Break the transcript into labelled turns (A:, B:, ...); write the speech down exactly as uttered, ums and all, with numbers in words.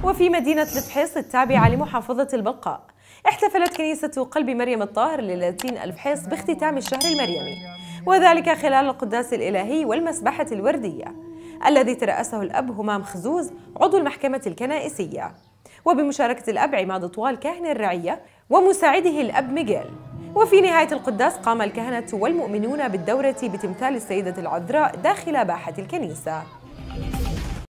A: وفي مدينة الفحيص التابعة لمحافظة البقاء، احتفلت كنيسة قلب مريم الطاهر للاتين الفحيص باختتام الشهر المريمي، وذلك خلال القداس الإلهي والمسبحة الوردية الذي ترأسه الأب همام خزوز عضو المحكمة الكنائسية، وبمشاركة الأب عماد طوال كاهن الرعية ومساعده الأب ميغيل. وفي نهاية القداس قام الكهنة والمؤمنون بالدورة بتمثال السيدة العذراء داخل باحة الكنيسة.